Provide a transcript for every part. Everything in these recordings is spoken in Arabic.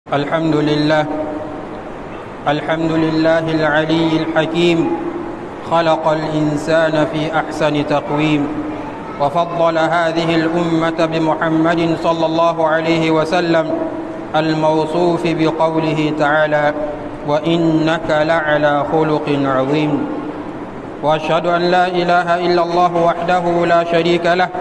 الحمد لله العلي الحكيم، خلق الإنسان في أحسن تقويم، وفضل هذه الأمة بمحمد صلى الله عليه وسلم الموصوف بقوله تعالى: وإنك لعلى خلق عظيم. وأشهد أن لا إله إلا الله وحده لا شريك له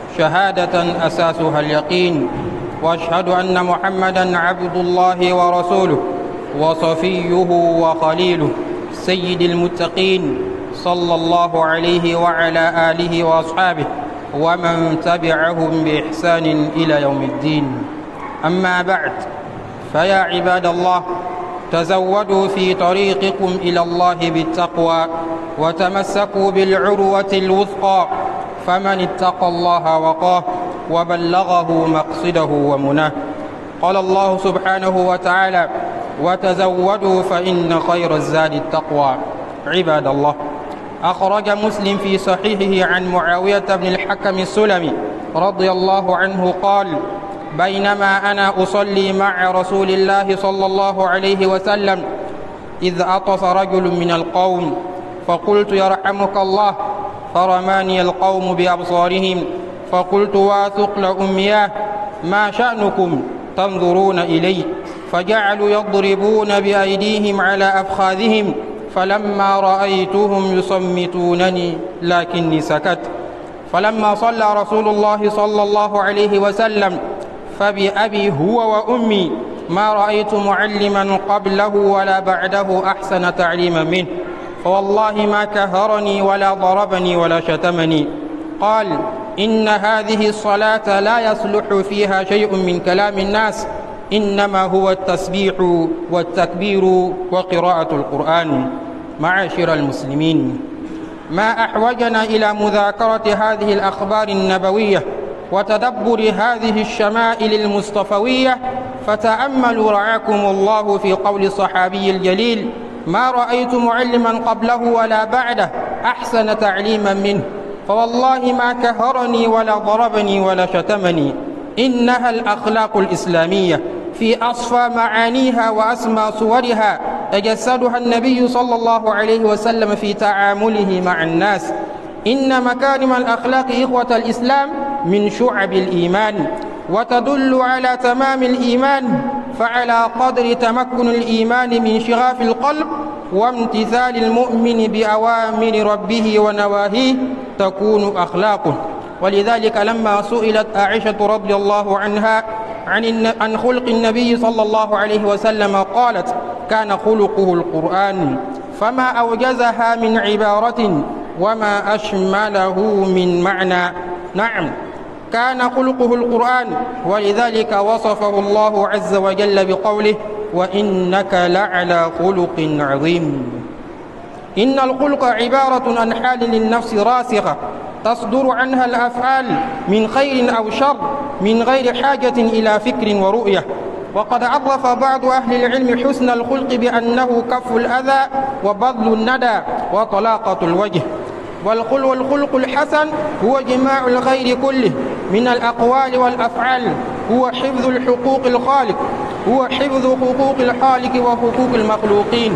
شهادة أساسها اليقين، وأشهد أن محمدًا عبد الله ورسوله وصفيه وخليله سيد المتقين، صلى الله عليه وعلى آله وأصحابه ومن تبعهم بإحسان إلى يوم الدين. أما بعد، فيا عباد الله، تزودوا في طريقكم إلى الله بالتقوى، وتمسكوا بالعروة الوثقى، فمن اتقى الله وقاه وبلغه مقصده ومناه. قال الله سبحانه وتعالى: وتزودوا فإن خير الزاد التقوى. عباد الله، أخرج مسلم في صحيحه عن معاوية بن الحكم السلمي رضي الله عنه قال: بينما أنا أصلي مع رسول الله صلى الله عليه وسلم إذ عطس رجل من القوم، فقلت: يرحمك الله. فرماني القوم بأبصارهم، فقلت: واثقل أمياه، ما شأنكم تنظرون إلي؟ فجعلوا يضربون بأيديهم على أفخاذهم، فلما رأيتهم يصمتونني لكني سكت. فلما صلى رسول الله صلى الله عليه وسلم فبأبي هو وأمي ما رأيت معلما قبله ولا بعده أحسن تعليما منه، فوالله ما كهرني ولا ضربني ولا شتمني. قال: إن هذه الصلاة لا يصلح فيها شيء من كلام الناس، إنما هو التسبيح والتكبير وقراءة القرآن. معاشر المسلمين، ما أحوجنا إلى مذاكرة هذه الأخبار النبوية وتدبر هذه الشمائل المصطفوية، فتأملوا رعاكم الله في قول الصحابي الجليل: ما رأيت معلما قبله ولا بعده أحسن تعليما منه، فوالله ما كهرني ولا ضربني ولا شتمني. إنها الأخلاق الإسلامية في أصفى معانيها وأسمى صورها تجسدها النبي صلى الله عليه وسلم في تعامله مع الناس. إن مكارم الأخلاق إخوة الإسلام من شعب الإيمان، وتدل على تمام الإيمان، فعلى قدر تمكن الإيمان من شغاف القلب وامتثال المؤمن بأوامر ربه ونواهيه تكون أخلاقه. ولذلك لما سئلت عائشة رضي الله عنها عن خلق النبي صلى الله عليه وسلم قالت: كان خلقه القرآن، فما أوجزها من عبارة وما أشمله من معنى. نعم، كان خلقه القرآن، ولذلك وصفه الله عز وجل بقوله: وإنك لعلى خلق عظيم. إن الخلق عبارة عن حال للنفس راسخة تصدر عنها الأفعال من خير أو شر من غير حاجة إلى فكر ورؤية. وقد عرف بعض أهل العلم حسن الخلق بأنه كف الأذى وبذل الندى وطلاقة الوجه. والخلق الحسن هو جماع الخير كله من الأقوال والأفعال، هو حفظ الحقوق الخالق، هو حفظ حقوق الخالق وحقوق المخلوقين.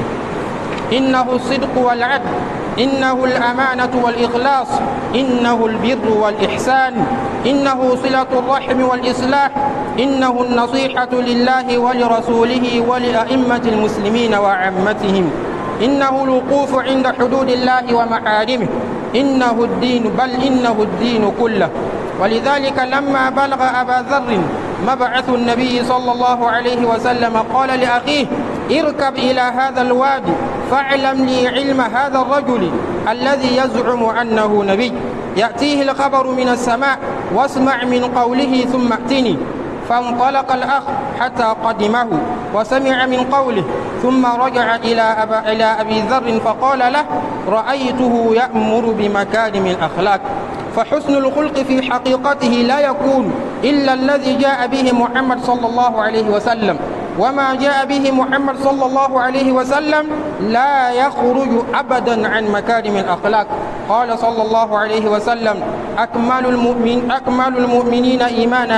إنه الصدق والعدل، إنه الأمانة والإخلاص، إنه البر والإحسان، إنه صلة الرحم والإصلاح، إنه النصيحة لله ولرسوله ولأئمة المسلمين وعامتهم، إنه الوقوف عند حدود الله ومحارمه، إنه الدين، بل إنه الدين كله. ولذلك لما بلغ أبا ذر مبعث النبي صلى الله عليه وسلم قال لأخيه: اركب إلى هذا الوادي فاعلم لي علم هذا الرجل الذي يزعم أنه نبي، يأتيه الخبر من السماء، واسمع من قوله ثم ائتني. فانطلق الأخ حتى قدمه وسمع من قوله، ثم رجع إلى أبي ذر فقال له: رأيته يأمر بمكارم الأخلاق. فحسن الخلق في حقيقته لا يكون إلا الذي جاء به محمد صلى الله عليه وسلم، وما جاء به محمد صلى الله عليه وسلم لا يخرج أبدا عن مكارم الأخلاق. قال صلى الله عليه وسلم: أكمل المؤمنين إيمانا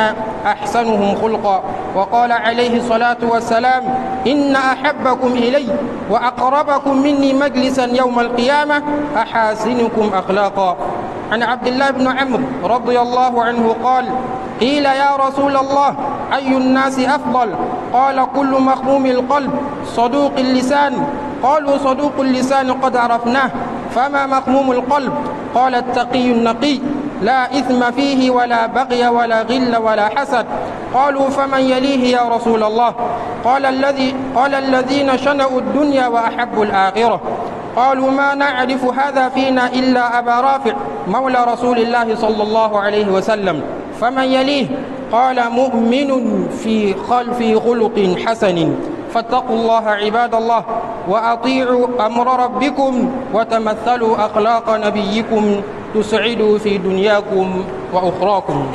أحسنهم خلقا. وقال عليه الصلاة والسلام: إن أحبكم إلي وأقربكم مني مجلسا يوم القيامة أحاسنكم أخلاقا. عن عبد الله بن عمرو رضي الله عنه قال: قيل يا رسول الله أي الناس أفضل؟ قال: كل مخموم القلب صدوق اللسان. قالوا: صدوق اللسان قد عرفناه، فما مخموم القلب؟ قال: التقي النقي لا إثم فيه ولا بغي ولا غل ولا حسد. قالوا: فمن يليه يا رسول الله؟ قال: الذين شنؤوا الدنيا وأحبوا الآخرة. قالوا: ما نعرف هذا فينا إلا أبا رافع مولى رسول الله صلى الله عليه وسلم. فمن يليه؟ قال: مؤمن في خلق حسن. فاتقوا الله عباد الله وأطيعوا أمر ربكم وتمثلوا أخلاق نبيكم تسعدوا في دنياكم وأخراكم.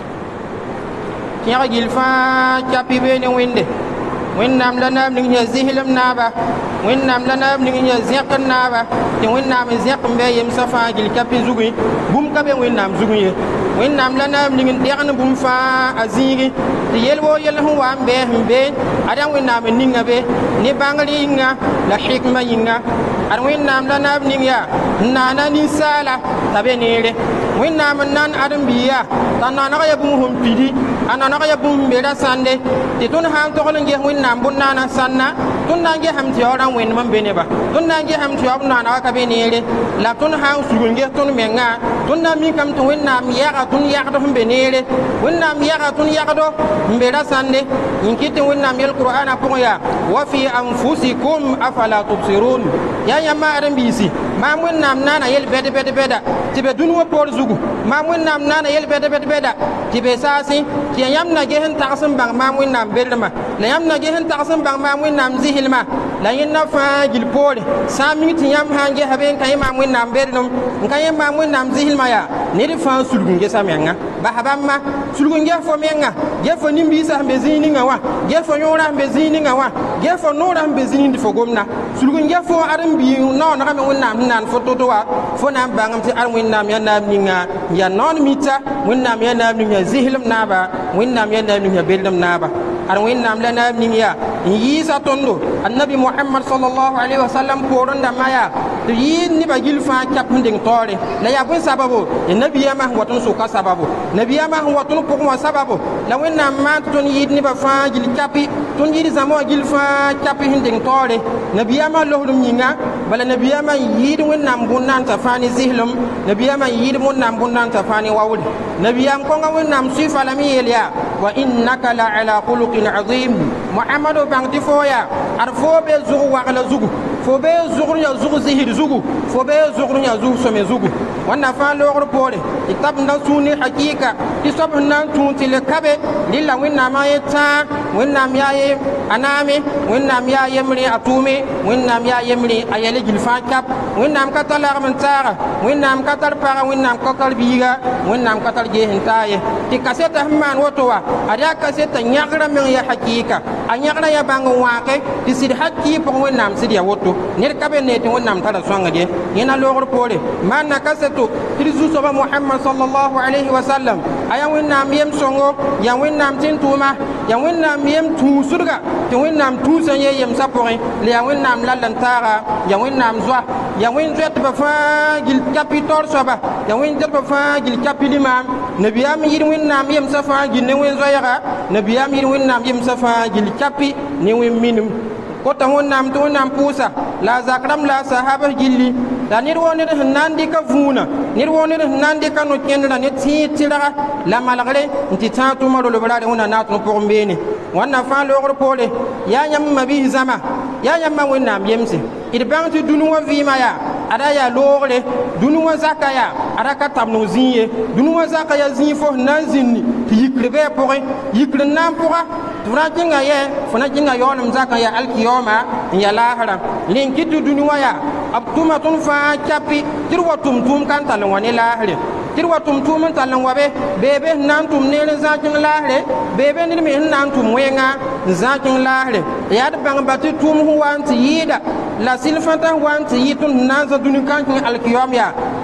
كي جلفا كابي بين وينده وينام لنا من يزهلم نابا وينام لنا من يزيق النابا وينام يزيق بيم سفا جل كابي زوجي بوم كابي وينام زوجي وينام لنا من ديان بوم فا أزيغي يلو يلهو وام به أدم وينام نينغا به نبانغلي ينغا لا حكمة ينغا أدم وينام لنا من يا نانا نسالة تبي نيله وينام نان أدم بيا تانا نغيا بوم بيدي أنا نغيا بوم بيدا ساندي تون هام تقولن جه وينام بنانا سانا تون نانجي هم تيارا وين من بينبا تون نانجي هم تيار بنانا كبي نيله لا تون هام سجون جه تون مينغا تون نامي كم تون وينام يا تون يا تون بينيله وينام يا تون يا دو بيدا ساندي إنكيت وينام القرآن أقويا وفي أنفسكم أفلا تبصرون يا ما أدم بيسي ما وينام نانا يل بيد بيد بيدا تبي دنوا بور زوجو ما وينام نانا يل بيد بيد بيدا تبي ساسي كي يامنا جهن تقسم بان ما وينام بيرما لا يامنا جهن تقسم بان ما وينام زهلما لا ينفع جل بول سامي تيام هانجي هبين كاي ما وينام بيرنم كاي ما وينام زهلما يا نيرفان سلوكين جسامينا بحبما سلوكين جفو مينا جفو نيمبيسا بزيني نوا جفو نورا بزيني نوا جفو نورا بزيني دفوغمنا سلوكين جفو أرم بي نو نغام وينام نان فتوتوا فنام بانغم تي أرم وينام ينام نينا يا نون ميتا وينام ينام نينا زهلم نابا وينام ينام نينا بيلم نابا أرم وينام لنام نينا ييسا توندو النبي محمد صلى الله عليه وسلم قرن دمايا yin ni ba gilfa kap nding tore la ya bun sababu nabi ya ma watun suka sababu nabi ya ma watun pokuma sababu la wenna ma ton yid ni ba fa gil kapi ton yid zamo gilfa kapi nding tore nabi ya ma lohdum nyinga bala nabi ya ma yid wenna bunnan ta fani zihlum nabi ya ma yid munnan bunnan ta fani wawud nabi ya ko nga wenna sifa la mi yelya wa innaka la ala khuluqin azim muhammadu bangti foya arfo be zugu wa ala zugu fo be zugu ya zugu zihir zugu fo be zugu ya zugu some zugu wannan fa logor pore kitab na suni hakika kisab nan tunti le kabe lilla winna ma yata winna miyaye aname winna miyaye mri atume winna miyaye mri ayele gilfa kap winna am katala ramantara winna am katar para winna am kokal biga winna am katar gehen taye ti kaseta man wotowa ada kaseta nyagra men ya hakika anyagra ya bangu wake ti sid hakki po winna am sid ya woto nir kabe ne ti winna am tara songa de yana logor pore man na kaseto trizu soba muhammad sallallahu alaihi wasallam aya winna am yem songo ya winna am tin tuma ya winna am yem tusurga ti winna am tusanye yem sapore le ya winna am lalantara ya winna am zwa ya win zet ba fa gil capitor soba ya win zet ba fa gil capilima nabiyam yir win nam yem safa gil ne win zoyaga nabiyam yir win nam yem safa gil capi ne win minum ko ta won nam to nam pusa la zakram la sahaba gilli da nir woni de nandi ka funa nir woni de nandi ka no kenda ne ti tira la malagre nti tatu maro lo balade wona natu ko mbeni wana fa lo gor pole ya nyam mabi zama ya nyam ma win nam yemse idban tu dunu wa vima ya ada ya logre dunu wa zakaya ada ka tamno ziye dunu wa zakaya zifo nan zinni ti yikrebe pore yikre nan pora tuna jinga ye funa jinga yonum zakaya alkiyoma ya lahara linkitu dunu wa ya abtuma tun fa kapi tirwa tum kan talan wani lahare tirwa tum talan wabe bebe nan tum ne zakin lahare bebe ni me nan tum wenga zakin lahare ya da bang bati tum huwanti yida la silfanta wanti yitun nanza dunu kan alkiyom ya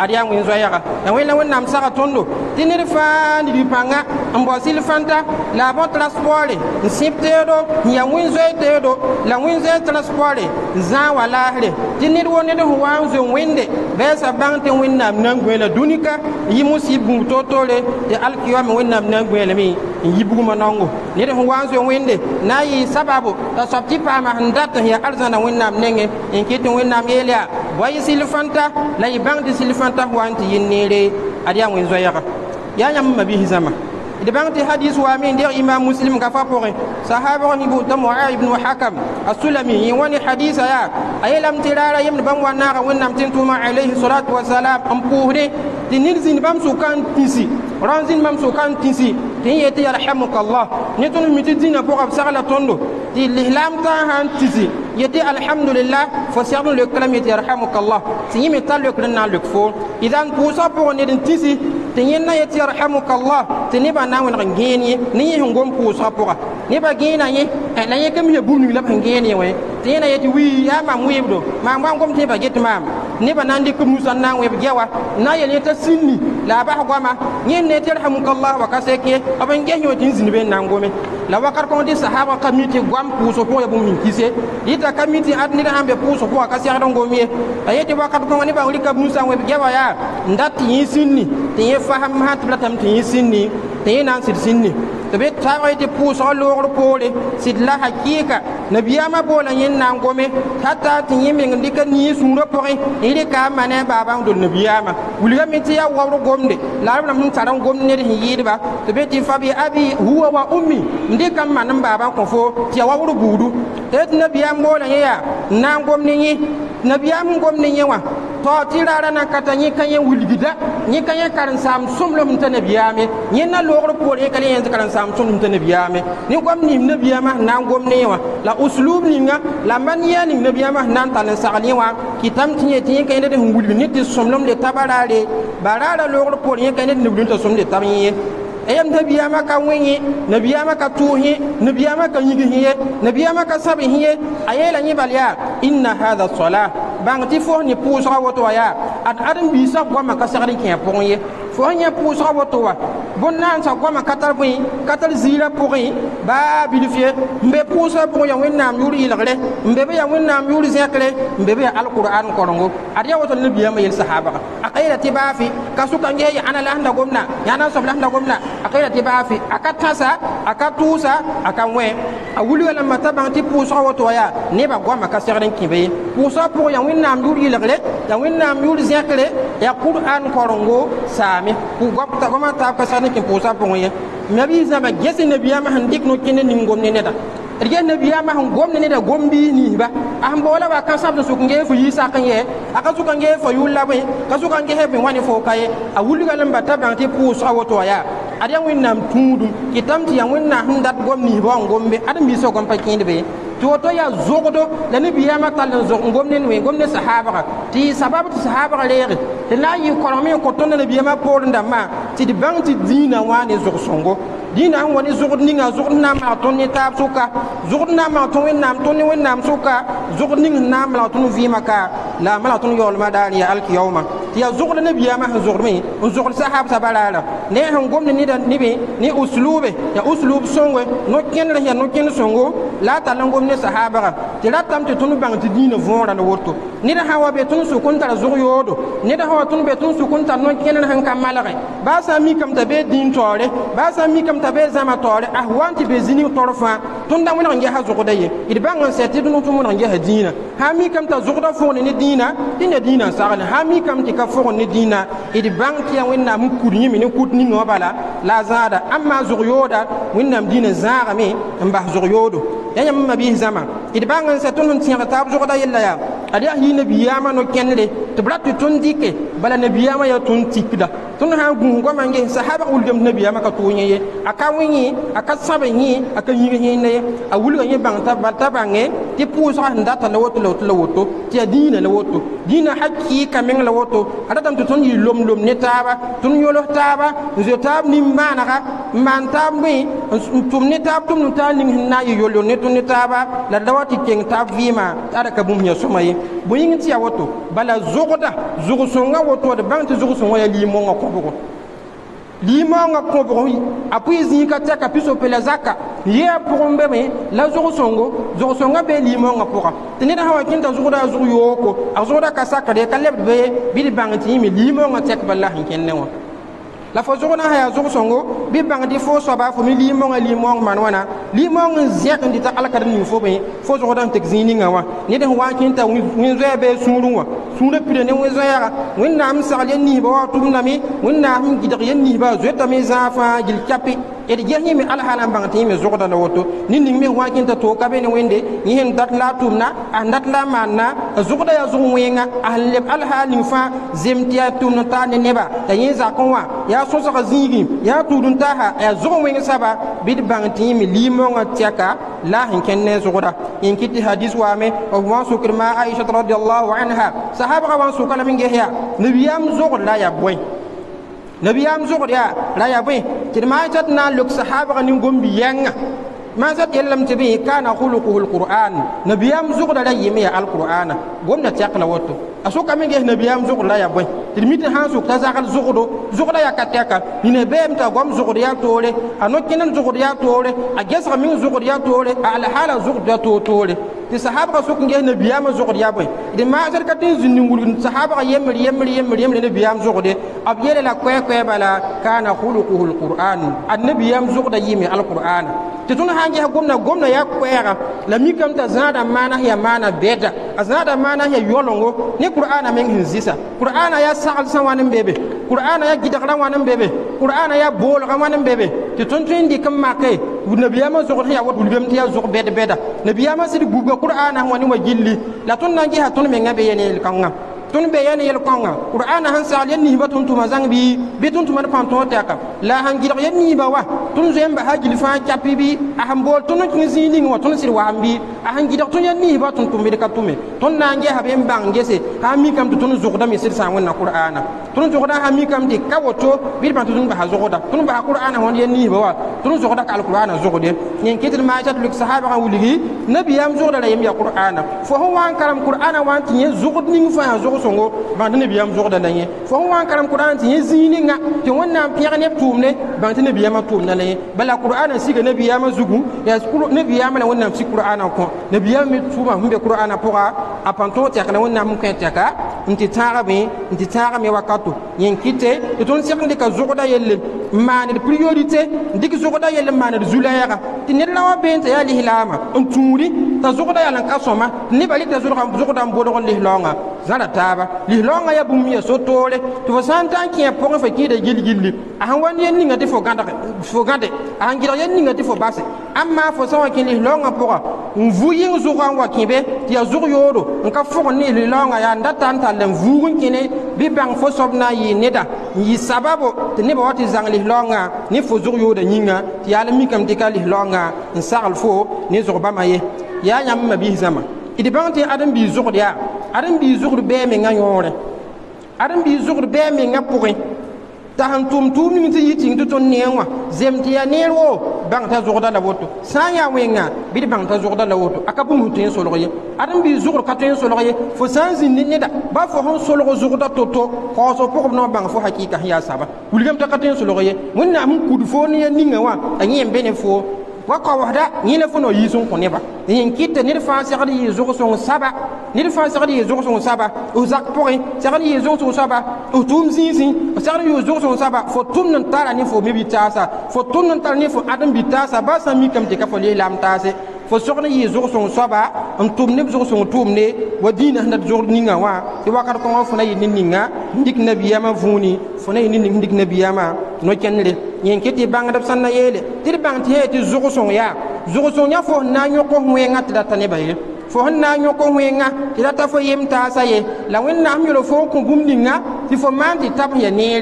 adiya win zoyaga ya win la wonnam saka tondo tinir fa ni panga ambo silfanta la bon transport siptedo ya win zoytedo la win zoy transport za wala hre tinir woni de wanzo winde besa bangte wonnam nangwela dunika yi musibu totole de alkiyam wonnam nangwela mi yibugu manango ni de wanzo winde nayi sababu ta sabti pa ma handata ya arzana wonnam nenge en kitin wonnam yelia boy silfanta la yibangti silfanta wanti yinnere adiya win zoyaga ya nyam mabihi zama de bangti hadis wa min de imam muslim ka fa pore sahaba ni bu tamu'a ibn hakam as-sulami wani hadisa ya ayelam tirara yim ban wana ga wonnam tintuma alayhi salatu wa salam am puhde tinizin bam sukan tisi ranzin bam sukan tisi tin yati yarhamukallah ni tunu mitidina po ab sagala tondo ti lihlam ta han tisi yati alhamdulillah fo sirnu le kalam yati yarhamukallah ti yimi tal le kran le fo idan pusa po ni din tisi tin yenna yati yarhamukallah tin ba na won ngeni ni ngom pusa po ni ba gina yi la yekam ye bunu la ngeni we tin na yati wi ya ma mwibdo ma ngom te ba get mam ni ba nandi kum sanna we gewa na yele ta sinni la ba gwama nyen ne yarhamukallah wa kaseke aban genyo tin zinbe nangome la wakar ko di sahaba kamiti gwam puso po yabum min kise ita kamiti adni da ambe puso po akasi ya dongo mi ayeti wakar ko ni ba wuli ka musa we gewa ya ndati yisinni te faham hat blatam te yisinni te nan sit sinni to be tawayti puso logro pole sidla hakika nabiyama bola yin nangome hatta tin yimi ndika ni suro pore ile ka mane baba ndol nabiyama wuli ga miti ya wawro gomde la na mun taran gomne de yidiba to be ti fabi abi huwa wa ummi ndika man baba ko fo ti wawro budu te nabiyam bola ya nangomne yi nabiyam gomne yewa to tirara na katanyi kanye wulgida ni kanye karan sam sumlum ta nabiyame ni na logro pore kale yanzu karan sam sumlum ta nabiyame ni gomni nabiyama na gomne wa la uslub ninga la maniya ni nabiyama nan tan saliwa kitam tiye tiye kanye de wulgi ni ti sumlum de tabarare barara logro pore kanye de wulgi ta sum de tamiye ayam nabiyama ka wenye nabiyama ka tuhi nabiyama ka yigi hiye nabiyama ka sabi hiye ayela ni balya inna hadha salah bang ti fo ni pusa woto ya at adam bi sa goma ka sagri ke ponye fo nya pusa woto wa bonna sa goma katar bui katar zira pori ba bi fie mbe pusa po ya wennam yuri ilagre mbe be ya wennam yuri zekre mbe be alquran korongo adiya woto nabiyama yel sahaba akayra tibafi kasuka nge ya ana la handa gomna ya na sobla handa gomna akayra tibafi akatasa akatusa akanwe awuli wala matabang ti pusa woto ya ne ba goma ka sagri kibe pusa po ya wennam yuri ilagre ya wennam yuri zekre ya qur'an korongo sami ku gopta goma ta ka sagri kin pusa po ye nabi zama gesi nabiyama handik no kinen nim gomne neta rigen nabiyama han gomne neta gombi ni ba am bola ba kan sabdo su nge fu yisa kan ye aka su kan nge fo yulla be ka su kan nge hebe wani fo kaye a wuli galan ba taban ti pusa woto ya adiya wennam tudu kitamti ya wenna handat gomni ba gombe adam bi so gom pa kinde be to ya zogdo la nabiyama tal zog gomne we gomne sahaba ti sababu ti sahaba leere te la yi koromi ko ton nabiyama por ndama ti di bangti dina wani zog songo dina wani zog ninga zog na ma ton ni tab suka zog na ma ton wennam ton ni wennam suka zog ning na ma ton vi maka la ma ton yol ma dali al yawma ti ya zog nabiyama zog mi zog sahaba sabalala ne han gomne ni dan nibe ni uslube ya uslub songo no ken ya no ken songo la talan gomne sahaba ti ratam ti tunu bang ti dina vora na woto ni da hawa be tunu su kunta zog yodo ni da hawa tunu be tunu su kunta no ken han kamala ba sa mi kam ta be din tore ba sa mi kam ta be zama tore wanti be zini torfa tunda mun ngi ha zog daye idbangan seti dunu tumun ngi ha dina ha mi kam ta zog da fo ni dina dina sagala ha mi kam ti ka fo ni dina idbang ti ya wenna mu kudni mi ni kudni no bala la zada amma zog yoda wenna dina zaga mi mba zog yodo ya mamma bi zama idbangan setun ti ya tab zog da yella ya adiya hi nabiyama no kenle to brat tun dike bala nabiyama ya tun tikda tõnd sã n gũus goamã n ges sahaba wilgame tɩ nabiyaamã ka tʋʋg yẽ ye a ka wẽ yẽ a ka sãb yẽ a ka yĩg yẽnda ye a wilga yẽ bãng t'a bãngẽ tɩ pʋʋsga sẽn data la woto la woto la woto tɩ yaa dĩinã la woto dĩinã hakɩɩka meng la woto a ratame tɩ tõnd yɩ lom ne taaba tõnd yols taaba n zoe taab nin-maanega n maan taab bõe n tʋm ne taab tʋmd taab ning sẽn na n yɩ yol ne tõnd ne taaba la d da wa tɩ keng taab vɩɩmã tɩ ada ka bũmb yã sõma ye bõe yĩng tɩ yaa woto bala zʋgda zʋg-sõngã woto d bãng tɩ zʋg-sõngã yaa liig-mõngã kõbgo liig-mõngã kõbgo a pʋɩ zĩig ka tɛka pisope la zaka yɩ a pʋgẽ beme la zʋg-sõnga bee liig-mõngã pʋga tɩ ned sã wa kẽn t'a zʋgda a zʋg yooko a zʋgda ka sakre ka lebd be bɩ d bãng tɩ yẽ me liig-mõngã tɛk bala sẽn kẽnd ne wã la fo zʋgna sã yaa zʋg-sõngo bɩ bãng tɩ fo soaba fo me liig-mõngã liig-mõng man wãna liig-mõng n zẽk n dɩ t'a alkad ning fo bẽ fo zʋgda n tek zĩig ninga wã ned sẽn wa n kẽn t'a wẽ-zoɛɛ bee sũurẽ wã sũurã pida ne wẽ-zoɛɛga wẽnnaam sagl yen niisba wa tʋmdame wẽnnaam sẽn gɩdg yen niisba zoetame zãag fãa gill kapɩ d ges yẽ me alhaala n bãng tɩ yẽ me zʋgda la woto nin-ning me wa n kẽn t'a toog ka be ne wẽnde yẽ sẽn dat la a tʋmna a sẽn dat la a maanna a zʋgda yaa zʋg wẽnga a sẽn leb alhaal ning fãa zem tɩ yaa tʋmd n taar ne neba la yẽ zakẽ wã yaa sõsga zĩigẽ yaa tʋʋd n taasa yaa zʋg wẽng saba bɩ d bãng tɩ yẽ me liig-mõngã tɛka la sẽn kẽnd ne zʋgda yẽn kɩ tɩ hadis waame b wa n sʋkd ma aishat radiallahu anha sahabga wa n sʋka lame n ges yaa nabiyaam zʋgd la yaa bõe nabiyaam zʋgd yaa la yaa bõe tɩ d maan tɩ na n lok sahabga nin gom bi-yɛngã maan sat yellame tɩ bɩ kana khuluquhu lqur'an nabiyaam zʋgda la yɩme yaa alqur'ana gomda tɛk la woto a sʋkame ges nabiyaam zʋgd la yaa bõe tɩ d mi tɩ sã n sʋk t'a zagl zʋgda yaa ka tɛka nina beem t'a gom zʋgd yaa toore a no-kẽnd zʋgd yaa toore a gesg meng zʋgd yaa toore a alhaala zʋgd yaa toore tɩ sahabga sʋk n ges nabiyaamã zʋgd yaa bõe d maasd ka tɩ n zĩnd n wilg sahabga yembr nabiyaam zʋgde b yele la koɛɛ bala kana khuluquhu lqur'an a nabiyaam zʋgda yɩme alqur'ana tɩ tõnd sã n ges gomna yaa koɛɛga la mikame t'a zãada maana yaa maana bɛda a zãada maana yaa yɔlengo ne qur'ana meng sẽn zɩsa qur'ana yaa sagl sã wãn n bebe qur'ana yaa gɩdgrã wãn n bebe qur'ana yaa boolgã wãn n bebe tɩ tõnd tõe n dɩk n make nabiyaamã zʋgd sẽn yaa wat wilgame tɩ yaa zʋg bɛd-bɛda nabiyaamã sɩd gubga qur'ana sẽn wa ne wa gilli la tõnd na n gesa tõnd mengã be yene yel-kãngã tõnd be yene yel-kãngã qur'ana sẽn sagl yen niisba tõnd tʋma zãng bɩ bɩ tõnd tʋma d pãn tõog tɛka la sẽn gɩdg yen niisba wa tõnd zoe n basa gill fãa kapɩ bɩ a sẽn bool tõnd n kẽ zĩig ning wã tõnd sɩd waam bɩ a sẽn gɩdg tõnd yen niisba tõnd tʋm bɩ d ka tʋme tõnd na n gesa bɩ n bãng gese sã n mikame tɩ tõnd zʋgdame sɩd sã n wẽnna qur'ana tõnd zʋgda sã n mikame tɩ ka woto bɩ d bãng tɩ tõnd basa zʋgda tõnd basa qur'ana wãnd yen niisba wa tõnd zʋgda ka alqur'ana zʋgde yẽn kɩt d maa tɩ lʋk sahabã wilgi nabiyaam zʋgda la yem yaa qur'ana fo sẽn wa n karem qur'ana wã n tɩ yẽ zʋgd ning fãa zʋg-sõngo bãng tɩ nabiyaam zʋgda la yẽ fo sẽn wa n karem qur'ana tɩ yẽ zĩig ninga tɩ wẽnnaam pẽg neb tʋʋmde bãng tɩ nabiyaamã tʋʋmda la yẽ bala qur'ana siga nabiyaamã zugu yaa nabiyaamã la wẽnnaam sik qur'ana kõ nabiyaamã me tʋʋma sẽn be qur'ana pʋga a pãn tõog tɛk la wẽnnaam sẽn kõ tɛka n tɩ tãagame wakato yẽn kɩte tɩ tõnd sẽg n dɩka zʋgda yelle n maand d priorité n dɩk zʋgda yell n maand d zu-lɛɛga tɩ ned la wa been t'a yaa lislaamã n tũudi t'a zʋgda yall n ka sõma tɩ nebã rɩkta zʋgda n bodg lislaoongã zãra taaba lislaoongã yaa bũmb ya so-toore tɩ fo sã n ta n kẽ pʋgẽ fo kɩɩda gill-gilli a sẽn wa yen ninga tɩ fo gãde a sẽn gɩdg yen ninga tɩ fo base ãmma fo sã wa kẽ lislaoongã pʋga n vu yɩng zʋgã n wa kẽ be tɩ yaa zʋg yoodo n ka fog ne lislaoongã yaa n da tar n tall n vuug n kẽne bɩ bãng fo soab na n yɩɩ neda n yɩ sababo tɩ nebã wa tɩ zãng lislaoongã ne fo zʋg yooda yĩnga tɩ yaa la mikame tɩ ka lislaoongã n sagl fo ne zʋg bãmba ye yaa yãmb ma-biis zãma d bãng tɩ ãdem-biig zʋgd yaa ãdem-biig zʋgd bɛɛ mengã yõore ãdem-biig zʋgd bɛɛ mengã pʋgẽ t'a sẽn tʋʋm tʋʋm ning tɩ yɩ tɩng tɩ tõnd neẽ wã zem tɩ yaa neer wo bãng t'a zʋgda la woto sã n yaa wẽnga bɩ d bãng t'a zʋgda la woto a ka bũmb tõe n solg ye ãdem-biig zʋgd ka tõe n solg ye fo sã n zĩnd neda ba fo sẽn solg zʋgda to-to kaoosg pʋgb na bãng fo hakɩɩka sẽn yaa saba wilgame t'a ka tõe n solg ye wẽnnaam sẽn kud foo ne ya ninga wã a yẽ n be ne foo wa kaoosda yẽ la fo na o yiis n kõ neba yẽn kɩta ned fãa segd yɩɩ zʋg-sõng saba ned fãa segd yɩɩ zʋg-sõng saba f zak pʋgẽ segd yɩɩ zʋg-sõng saba f tʋʋm zĩisẽ segd yɩɩ zʋg-sõng saba fo tʋmd n tara ne fo me-bi-taasa fo tʋmd n tara ne fo ãdem-bi-taasa ba sã n mikame tɩ ka fo lislaam taase fo sogd yɩɩ zʋg-sõng soaba n tʋm neb zʋg-sõng tʋʋmde wa dĩinã sẽn dat zʋgd ninga wã tɩ wakat kõngã fo na yɩ ne ninga n dɩk nabiyaamã vũuni fo na yɩ ne ning n dɩk nabiyaamã no-kẽndre yẽn kɩ tɩ bãngdb sãn na yeele tɩ d bãng tɩ yẽ tɩ zʋg-sõng yaa zʋg-sõng yã fo sẽn na n yõk wẽngã tɩ data nebã ye fo sẽn na n yõk wẽngã tɩ data fo yem taasa ye la wẽnnaam yol fo n kõ bũmb ninga tɩ fo maan tɩ tab ya neere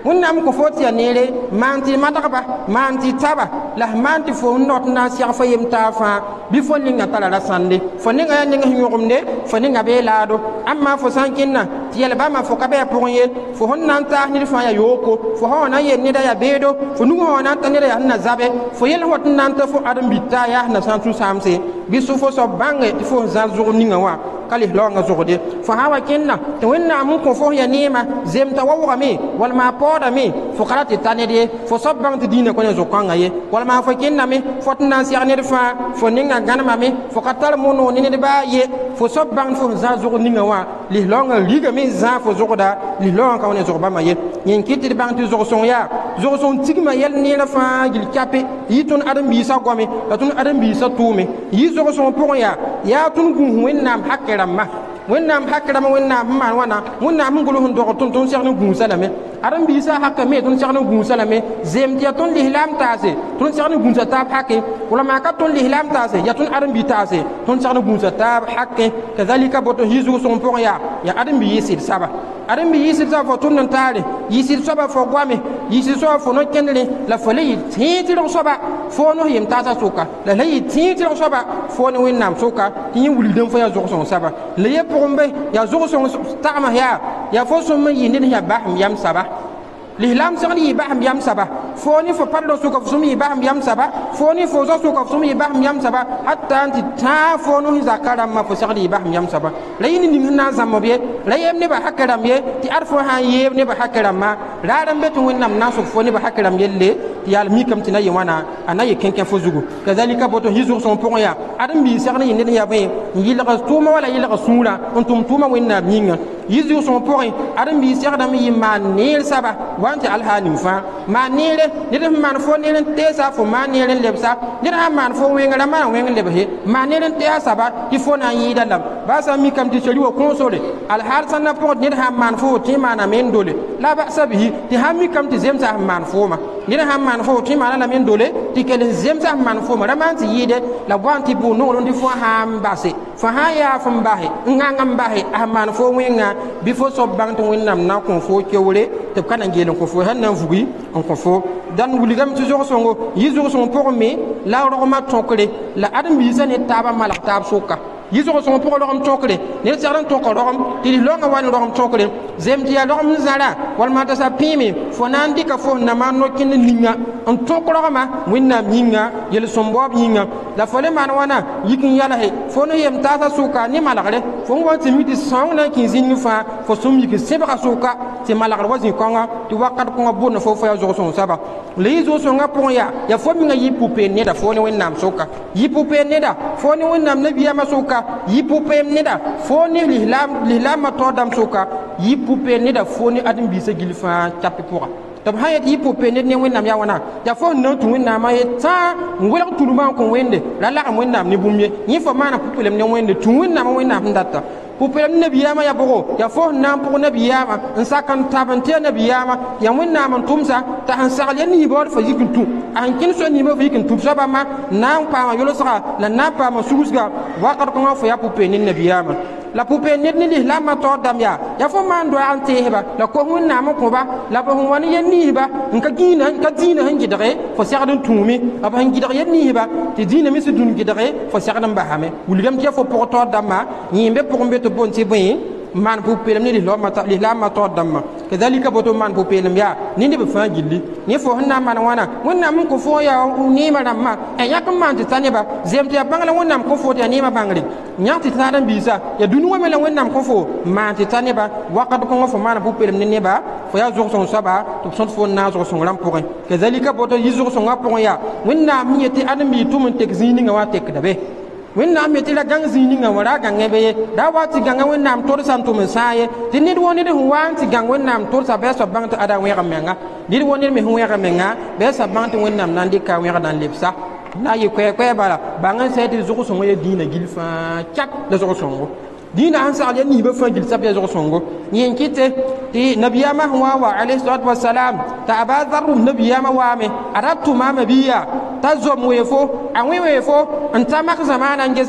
wẽnnaam kõ fo tɩ ya neere maan tɩ madgba maan tɩ taba la maan tɩ fo n not n na n sɛg fa yem taa fãa bɩ fo ninga tara ra sãnde fo ninga yaa ning sẽn yõgemde fo ninga bee laado ãmma fo sã n kẽnna tɩ yɛl bãmba fo ka bɩ a pʋgẽ ye fo sẽn na n taas ned fãa ya yooko fo sã wa na n yel neda ya beedo fo nug sã wa na n ta neda ya sẽn na zabe fo yel wat n na n ta fo ãdem-bɩt taa yaa sẽn na sã n sũ-sãamse bɩ sũ fo soab bãnge tɩ fo sẽn zãr zʋg ninga wã ka lislaoongã zʋgde fo sã wa kẽnna tɩ wẽnnaam n kõ fo ya neema zemta waoogame walma a paoodame fo ka ra tɩ ta ned ye fo soab bãng tɩ dĩinã kõ ne zʋg-kãngã ye walma fo kẽnname fo tɩ na n sɛg ned fãa fo ninga gãnemame fo ka tar mono ne ned baa ye fo soab bãng fo sẽn zã zʋg ninga wã lislaoongã rigame n zã fo zʋgda lislaoongã ka wa ne zʋg bãmba ye yẽn kɩt tɩ d bãng tɩ zʋg-sõng yaa zʋg-sõng tigmã yɛl neerã fãa gil kape yɩ tõnd ãdem-biisã goame la tõnd ãdem-biisã tʋʋme yɩ zʋg-sõng pʋgẽ yaa tõnd gũus wẽnnaam hake rãmba wẽnnaam hak rãmb wẽnnaam sẽn maan wãna wẽnnaam sẽn gʋls n dog tõnd segd n gũusa lame ãdem-biisã haka me tõnd segd n gũusa lame zeem tɩ ya tõnd lislaam taase tõnd segd n gũusa taab hake wala maa ka tõnd lislaam taase ya tõnd ãdem-bi taase tõnd segd n gũusa taab hake kazalika boto yɩ zʋg-sõng pʋgẽ yaa ãdem-bi yɩ sɩd saba ãdem-bi yɩ sɩd saba fo tʋmd n taare yɩ sɩd soaba fo goame yɩ sɩd soaba fo no-kẽndre la fo la yɩ tẽeg tɩrg soaba fo ne yem taasã sʋka la la yɩ tẽeg tɩrg soaba fo ne wẽnnaam sʋka tɩ yẽ wilgd n fo yaa zʋg-sõng saba la ye pʋgẽ be yaa zʋg-sõng tagma yaa fo sõm n yɩ ned yaa basem yam saba lislaam segd yɩ basem yam saba fo ne fo padla sʋka fo sõm yɩ basem yam saba fo ne fo zã sʋka fo sõm yɩ basem yam saba hatta n tɩ tãag fo ne sẽn zaka rãmbã fo segd yɩ basem yam saba la yẽ ne ning sẽn na n zãmb ye la yeeb nebã hake rãmb ye tɩ ad fo sã n yeeb nebã hake rãmbã raar n be tɩ wẽnnaam na n sʋk fo nebã hake rãmb yelle tɩ yaal mikame tɩ na yɩ wãna a na yɩ kẽ-kẽ fo zugu kazalika boto yɩ zʋg-sõng pʋgẽ yaa ãdem-biig segd n yɩ ned yaa bõe n yɩlg tʋʋma wala yɩlg sũurã n tʋm tʋʋma wẽnnaam yĩnga yɩ zʋg-sõng pʋgẽ ãdem-biig segdame yɩ maan neer saba wa n tɩ alhaaning fãa maan neere ned sẽn maan fo neer n teesa fo maan neer n lebsa ned sã n maan fo wẽngrã maan wẽng lebse maan neer n teesa saba tɩ fo na n yɩɩda lame baa sã n mikame tɩ sori wa kõosore alhaal sãn na pʋgd ned sã n maan fo tɩ maaname n dole la ba'sa bihi tɩ sã n mikame tɩ zemsã sẽn maan fooma ned sã n maan fo tɩ maana lame n dole tɩ kell zemsã sẽn maan fooma ra maan tɩ yɩɩde la bõan tɩ bʋʋ nonglem tɩ fo sã n base fo sã n yaa f n base n gãng n base a sẽn maan fo wẽngã bɩ fo soab bãng tɩ wẽnnaam na n kõ fo keoore tɩ b ka na n geel n kõ fo sãn na n vugi n kõ fo dãn wilgame tɩ zʋg-sõngo yɩ zʋg-sõng pʋgẽ me la rogmã tõkre la ãdem-biisã ne taabã malg taab sʋka yɩ zʋg-sõng pʋgẽ rogem tõkre ned segd n tõka rogem tɩ lislaoongã wa ne rogem tõkre zem tɩ yaa rogem zãra walma t'a sa pĩime fo na n dɩka fo sẽn na maan no-kẽnd ninga n tõk rogmã wẽnnaam yĩnga yel-sõm-baoob yĩnga la fo le maan wãna yik n yalse fo ne yem taasã sʋka ne malgre fo n wa tɩ mi tɩ sõng na n kẽ zĩnd fãa fo sõm yik sẽbga sʋka tɩ malgr wa zĩ-kõngã tɩ wakat kõngã bʋrna fo fo yaa zʋg-sõng saba la yɩ zʋg-sõngã pʋgẽ yaa fo minga yɩ pʋ-peen neda fo ne wẽnnaam sʋka yɩ pʋ-peen neda fo ne wẽnnaam nabiyaamã sʋka yɩ pʋ-peen neda fo ne lislaamã taoodame sʋka yɩ pʋ-peen neda fo ne ãdem-biisã gil fãa kapɩ pʋga tɩ b sã yet yɩ pʋ-peen ned ne wẽnnaam yaa wãna yaa fo sẽn na n tũ wẽnnaamã ye tã n welg tulumã n kõ wẽnde ra lagm wẽnnaam ne bũmb ye yẽ fo maana pʋ-pelem ne wẽnde tũ wẽnnaamã wẽnnaam sẽn data pʋ-pelem nabiyaamã yaa bʋgo yaa fo sẽn na n pʋg nabiyaamã n sak n tab n tɩ ya nabiyaamã yaa wẽnnaam n tʋmsa t'a sẽn sagl ya niisbaood fa yik n tũ a sẽn kẽnd soa niisbã fa yik n tʋb soa bãmba n na n paama yolsga la n na n paama sugsga wakat kõngã fo yaa pʋ-peen ne nabiyaamã la pʋ-peen ned ne lislaamã taoor dãmb yaa fo maan doaag n teesba la kos wẽnnaam n kõba la b sẽn wa ne ya niisba n ka dĩinã sẽn gɩdge fo segd n tũume b sẽn gɩdg ya niisba tɩ dĩinã me sẽn dũn gɩdge fo segd n basame wilgame tɩ ya fo pʋg taoor dãmbã yẽ be pʋgẽ be tɩ boond tɩ bõe maan pʋ-peelem ne lislaamã taoor dãmbã kazalika boto maan pʋ-peelem yaa ne neb fãa gilli ne fo sẽn na n maan wãna wẽnnaam n kõ fo yaa neemã rãmbã yãk n maan tɩ ta nebã zem tɩ yaa bãng la wẽnnaam kõ fo tɩ yaa neemã bãngre yãk tɩ tãad n biisa yaa dũni wã me la wẽnnaam kõ fo maan tɩ ta nebã wakat kõngã fo maana pʋ-peelem ne nebã fo yaa zʋg-sõng soaba tɩ b sõt fo n na n zʋg-sõng rãmb pʋgẽ kazalika boto yɩ zʋg-sõngã pʋgẽ yaa wẽnnaam sẽn yetɩ ãdem-biig tʋm n tek zĩig ninga wã tekda be wẽnnaam me tɩ la gãng zĩig ninga wã ra gãngẽ be ye daa wa tɩ gãngã wẽnnaam tʋdsa n tʋm n sãag ye tɩ ned wo ned sẽn wa n tɩ gãng wẽnnaam tʋdsa bɩ a soab bãng tɩ ada wẽg menga ned wo ned me sẽn wẽg menga bɩ a soab bãng tɩ wẽnnaam na n dɩka a wẽgda n lebsa na n yɩ koɛɛ bala bãng n sɛ tɩ zʋg-sõng ya dĩinã gil fãa kak la zʋg-sõngo dĩinã sẽn sagl ya niisbã fãa gil sab ya zʋg-sõngo yẽn kɩte tɩ nabiyaamã sẽn wa n wa alayhisalatu wasalam t'a aba zarrum nabiyaamã waame a ra tʋma mabiya t'a zom weefo a wẽ weefo n ta mak zamaana n gese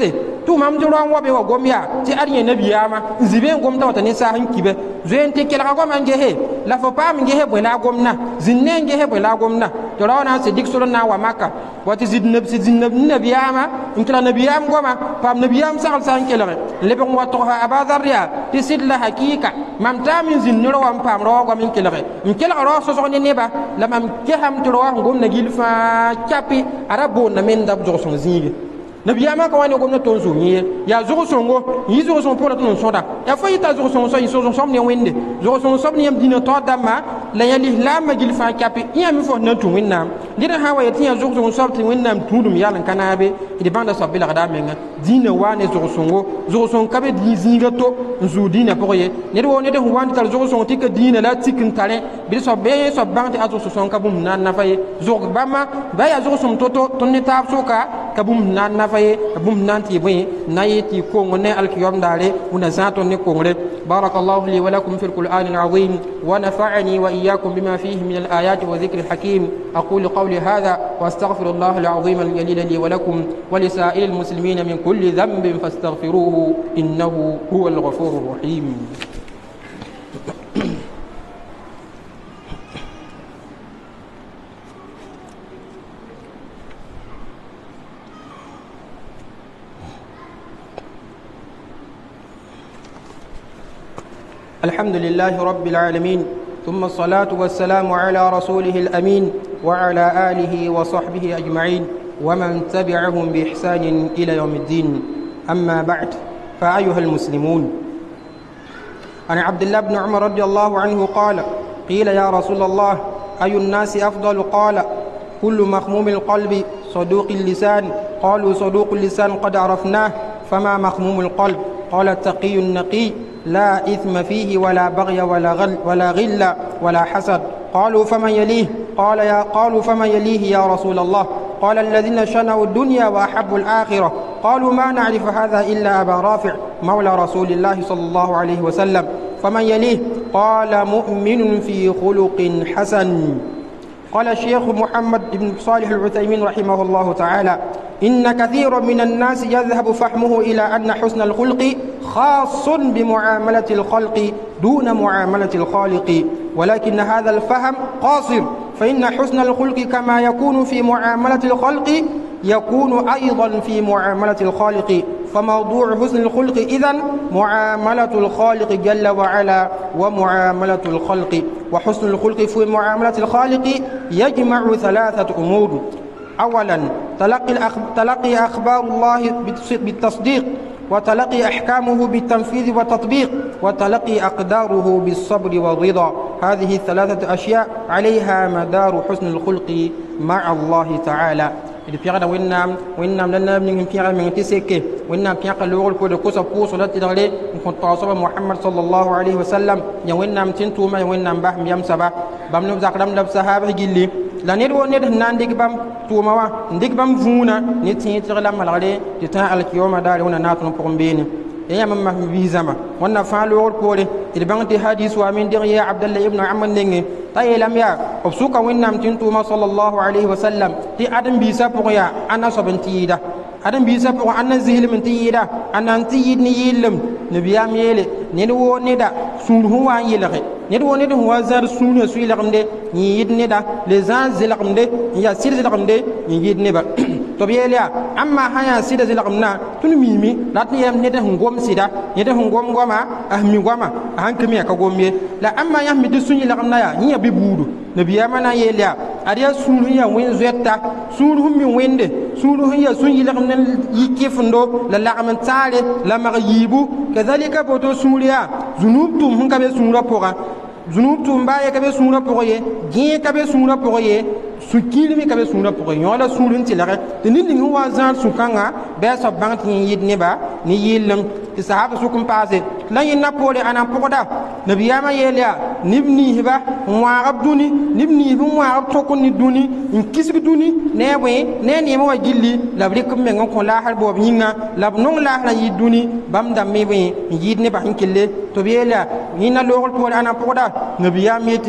tu mam juro wa be wa gomya ti ariye nabiyama zibe gomta wata ne sa han kibe zoen te kelga goma ngehe la fo pam ngehe bo la gomna zinne ngehe bo la gomna to rawana se dik solo na wa maka wati zid nabiyama inkla nabiyam goma pam nabiyam sa sa han kelga lebe wa to ha abadariya ti sidla hakika mam ta min zinne ro wam pam ro gom kelga kelga ro so so ne neba la mam ke ham to ro gom na gilfa chapi arabo na men dab jo son zinge nabiyama ka wani gomna ton so yi ya zo songo yi zo son pour la ton sonda ya fa yita zo son so yi so son ne wende zo son so ne dina to dama la ya lihlam gil fa kapi ya mi fo na tu winna dina hawa ya tiya zo son so ti winna tudum yalan kanabe ide banda so bila da menga dina wane zo son kabe di zinga to zu dina pour ye ne do ne de wani tar zo son ti ka dina la tikin tare bi so be so bandi azo son kabum nan na faye zo bama ba ya zo son toto ton ne tab so kabum nan na bum nanti boy nayiti ko ngone alkiyom dare una zato ne ko ngre barakallahu li wa lakum fil qur'an alazim wa nafa'ani wa iyyakum bima fihi min alayat wa dhikr alhakim aqulu qawli hadha wa astaghfirullah alazim aljalil li wa lakum wa li sa'il almuslimin min kulli dhanbin fastaghfiruhu innahu huwal ghafurur rahim الحمد لله رب العالمين ثم الصلاة والسلام على رسوله الأمين وعلى آله وصحبه أجمعين ومن تبعهم بإحسان إلى يوم الدين أما بعد فأيها المسلمون عن عبد الله بن عمر رضي الله عنه قال قيل يا رسول الله أي الناس أفضل قال كل مخموم القلب صدوق اللسان قالوا صدوق اللسان قد عرفناه فما مخموم القلب قال التقي النقي لا إثم فيه ولا بغي ولا غل ولا حسد قالوا فمن يليه قالوا فمن يليه يا رسول الله قال الذين شنوا الدنيا وأحبوا الآخرة قالوا ما نعرف هذا إلا أبا رافع مولى رسول الله صلى الله عليه وسلم فمن يليه قال مؤمن في خلق حسن قال الشيخ محمد بن صالح العثيمين رحمه الله تعالى إن كثير من الناس يذهب فهمه إلى أن حسن الخلق خاص بمعاملة الخلق دون معاملة الخالق ولكن هذا الفهم قاصر فإن حسن الخلق كما يكون في معاملة الخلق يكون أيضا في معاملة الخالق فموضوع حسن الخلق إذن معاملة الخالق جل وعلا ومعاملة الخلق وحسن الخلق في معاملة الخالق يجمع ثلاثة أمور أولا تلقي أخبار الله بالتصديق وتلقي أحكامه بالتنفيذ والتطبيق وتلقي أقداره بالصبر والرضا هذه الثلاثة أشياء عليها مدار حسن الخلق مع الله تعالى il piara wennam lanna min piara min tiseke wennam piara lorol ko de kosa ko so lati dale ko tawso Muhammad sallallahu alaihi wasallam ya wennam tintuma ya wennam bah miyam saba bam no zakram lab sahaba gilli la ned wonne de nan dig bam tuma wa dig bam vuna ni tin tirla malare ti ta al kiyoma dale wona natun ko mbeni ya mamma bizama wonna fa lorol ko de il bangti hadith wa min dir ya Abdullah ibn Amr ningi tayelam ya obsuka wennam tintuma sallallahu alaihi wasallam ti adam bi sa pour ya ana sobentida adam bi sa pour ana zihil min tiyida ana tiyid ni yilim nabiyam yele ne do ne da sunu wa yelare ne do ne do wa zar sunu su yilamde ni yid ne da les ans zilamde ya sir zilamde ni yid ne ba to biya amma haya sida zilamna tun mimi latni yam ne da ngom sida ne da ngom goma ahmi goma hankami ka gomye la amma yam mi sunyi lamna ya ni bi budu nabiyama na yelia ariya sunu ya wen zetta sunu mi wende sunu ya sunyi lamna yikifundo la la'aman tare la magyibu kadhalika boto suriya zunubtum hun kabe sunura poga zunubtum baye kabe sunura poye gien kabe sunura poye sukilmi kabe sunura poye yola sunun tilare tinin ni wa zan sukanga be so banti yidne ba ni yilang ti sahaba sukum pase la yinna pole ana pogoda nabiyama yelia nibni hiba wa abduni nibni hiba wa abtokuni duni in kisgi duni newe ne ne ma gilli labrikum men ko la har bob yinga lab non la har yiduni bam dam mebe yidne ba hinkille to biela yinna logol pole ana pogoda nabiyama yetia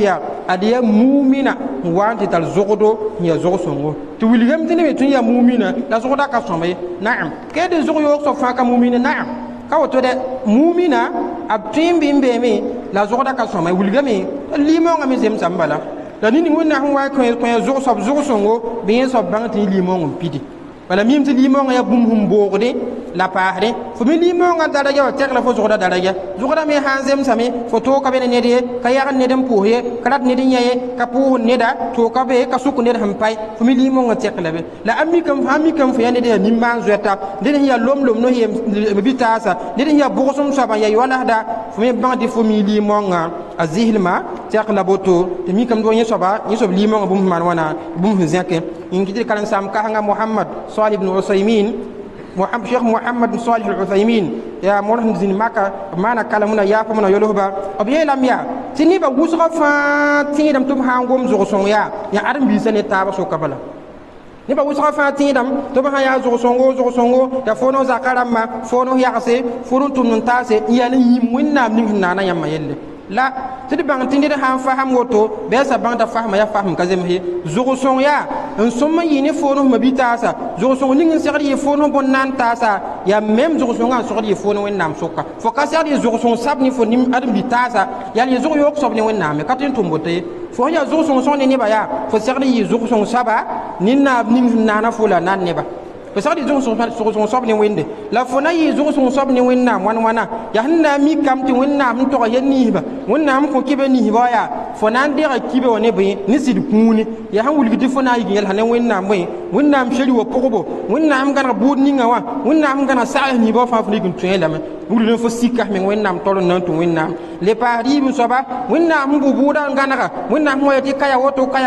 adiya mu'mina wanti tal zogodo ya zogo songo to wilgam tene tun ya mu'mina la zogoda ka somay na'am kede zogo yo so fa ka mu'mina na'am ka wato de mu'mina abtin bimbe mi la zogoda ka somay wilgami limo ngami zem sambala la nini wonna hon ko zogo sob zogo songo bien sob bangti limo ngum pidi wala mim ti limo ya bum hum bogde la paare fo mi limo nga daraja wa tekla fo zogoda daraja zogoda mi hanzem sami fo to ka bene nede ka ya ne dem pohe karat ne din yaye ka pu neda to ka be ka suku ned ham pai fo mi limo nga tekla be la ami kam fo ya ne de nimman zeta de ya lom no yem bitasa de ya bogosum saba ya wala da fo mi bandi fo mi limo nga azihilma tekla boto te mi kam do nyesoba nyesob limo nga bum man wana bum zeke ingidir kalan sam ka hanga Muhammad Salih ibn Usaymin Sheikh Muhammad Salih al-Uthaymin ya morhan zin maka mana kalamuna ya fa mana yoloba abiye lamya tini ba wusga fa tini dam tum hangom zo son ya adam bi sane taba so kabala ni ba wusga fa tini dam to ba ya zo songo ya fono zakaramma fono yaqse fono tum nun tase ya ni yim winna nim nana yamma yelle la tidi bang tindi han faham woto be sa bang da fahma ya faham kazem he zugo son ya en somma yini fono mabita sa zugo son ning seri fono bon nan tasa ya même zugo son ga sori fono wen nam soka fo ka seri zugo son sabni fo nim adam bitasa ya ni zugo yok sobni wen nam katin tumbote fo ya zugo son ne ba ya fo seri zugo son saba ninna ning nana fula nan ne ba pesadi zung son sob ni wende la fona yi zung son sob ni wenna wana ya hanna mi kam ti wenna am to ya ni ba wenna am ko kibe ni ba ya fona de ga kibe woni be ni sid kuni ya han wulgi ti fona yi yel hanen wenna moy wenna am sheli wo pogobo wenna am gana bud ni ngawa wenna am gana sa ni ba fa fuli kun tuyela me wulu ne fo sikka me wenna am tolo nan to wenna le pari mu soba wenna am bu buda ngana ga wenna am moyati kaya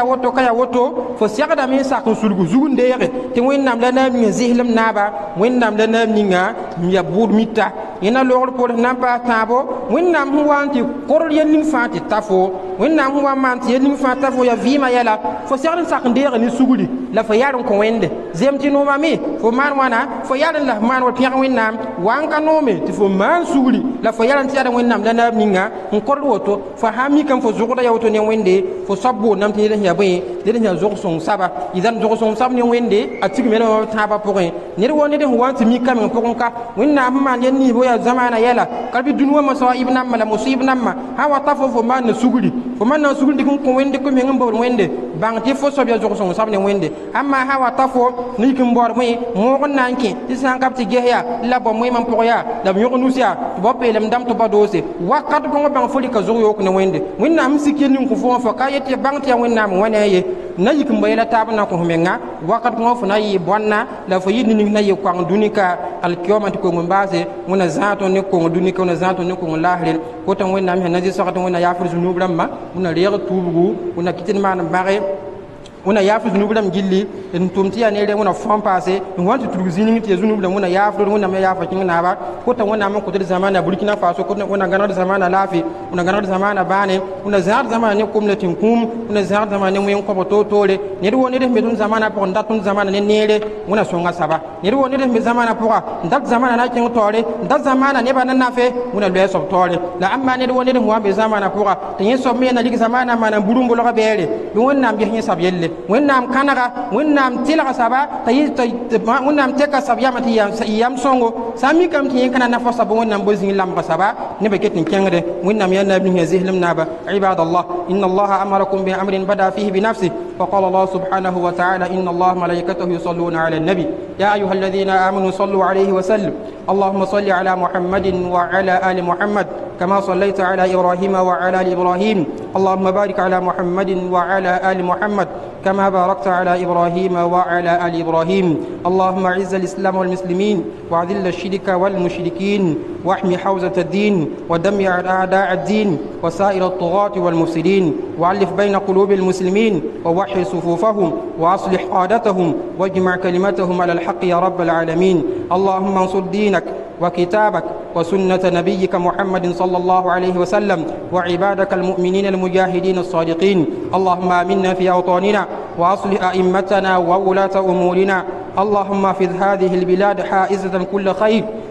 woto fo siagada min sa kun sulgu zugunde yere ti wenna am la na mi zihlam naba wennam la nam ninga ya bud mita ina lor por nampa tabo wennam huwanti kor yenin fati tafo wennam huwa manti yenin fati tafo ya vima yala fo serin sakndere ni suguli la fa yaron ko wende zemti no mami fo man wana fo yaron la man wa piya wennam wanka no me ti fo man suguli la fa yaron ti yaron wennam la nam ninga kor woto fa hami kam fo zugoda yawto ne wende fo sabbo namti le ya be de nya zog son saba idan zog son sab ne wende atigi melo taba pokon nir woni de wanti mi kam pokon ka wenna ma yen ni bo ya zamana yala kalbi dunwa masawa ibn amma la musib namma hawa tafo fo man na sugudi fo man na sugudi ko wende ko mi ngam wende bang ti fo so biya zog son sab ne wende amma hawa tafo ni kim bor moy mo gon nanki ti san kap ti gehya la bo moy man poya da mi yoko nusia bo pelem dam to badose wakat ko bang foli ka zog yok ne wende wenna am sikeni ko fo ka yete bang ti wenna am wane ye na yikum bayla tabna ko humenga wakat ko fo na yi bonna la fo yidni ni na yi kwang dunika al kiyamati ko mbase muna zato ne ko dunika muna zato ne ko lahrin ko tan wenna am hanaji sakata wenna yafur zunubramma muna reega tubugu muna kitin man bare una yafu zunublam gilli en tumti ya ne re muna fon passé en wanti turuzini ti zunublam muna yafu muna me yafa kin na ba ko tan wana man ko der zamana Burkina Faso ko wana ganar zamana lafi una ganar zamana bane una zar zamana ne kumlatin kum una zar zamana ne ko to tole ne woni de me dun zamana ko ndatun zamana ne nere muna songa saba ne woni de me zamana ko ndat zamana na kin tore ndat zamana ne ba nan nafe muna le so tore la amma ne woni de mo be zamana ko tan yeso me na ligi zamana mana burumbo lo bere bi wonna am bi sabiyelle wennam kanaga wennam tilga saba tayi wennam teka sabiyama ti yam songo sami kam ti kana nafa saba wennam bozin lamba saba ne be ketin kengde wennam ya nabi ya zihlam naba ibadallah inna allaha amarakum bi amrin bada fihi bi nafsi fa qala allah subhanahu wa ta'ala inna allaha malaikatahu yusalluna ala an-nabi ya ayyuhalladhina amanu sallu alayhi wa sallim اللهم صل على محمد وعلى آل محمد كما صليت على إبراهيم وعلى آل إبراهيم اللهم بارك على محمد وعلى آل محمد كما باركت على إبراهيم وعلى آل إبراهيم اللهم أعز الإسلام والمسلمين وأذل الشرك والمشركين واحمي حوزة الدين ودمر أعداء الدين وسائر الطغاة والمفسدين وألف بين قلوب المسلمين ووحي صفوفهم وأصلح قادتهم واجمع كلمتهم على الحق يا رب العالمين اللهم انصر دينك وكتابك وسنة نبيك محمد صلى الله عليه وسلم وعبادك المؤمنين المجاهدين الصادقين اللهم آمنا في أوطاننا وأصلح أئمتنا وولاة أمورنا اللهم فذ هذه البلاد حائزة كل خير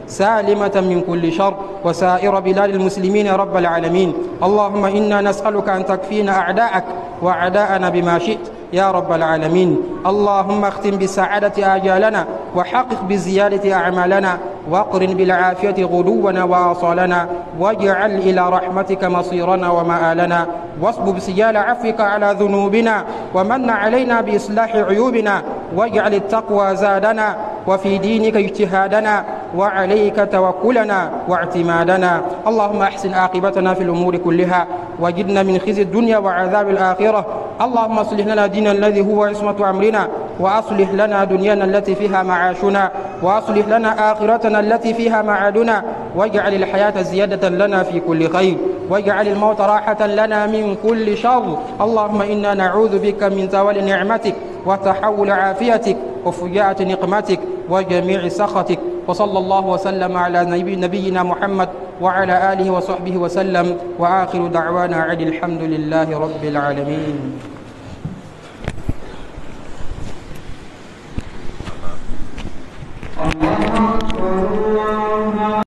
سالمة من كل شر وسائر بلاد المسلمين يا رب العالمين. اللهم إنا نسألك أن تكفينا أعداءك وأعداءنا بما شئت يا رب العالمين. اللهم اختم بالسعادة آجالنا وحقق بزيادة أعمالنا واقرن بالعافية غدونا وآصالنا واجعل إلى رحمتك مصيرنا ومآلنا واصبب سجال عفوك على ذنوبنا ومن علينا بإصلاح عيوبنا واجعل التقوى زادنا وفي دينك اجتهادنا وعليك توكلنا واعتمادنا. اللهم أحسن عاقبتنا في الأمور كلها وجدنا من خزي الدنيا وعذاب الآخرة. اللهم اصلح لنا ديننا الذي هو عصمة أمرنا وأصلح لنا دنيانا التي فيها معاشنا وأصلح لنا آخرتنا التي فيها معادنا واجعل الحياة زيادة لنا في كل خير واجعل الموت راحة لنا من كل شر. اللهم إنا نعوذ بك من زوال نعمتك وتحول عافيتك وفجاءة نقمتك وجميع سخطك. وصلى الله وسلم على نبينا محمد وعلى آله وصحبه وسلم وآخر دعوانا عن الحمد لله رب العالمين. الله أكبر.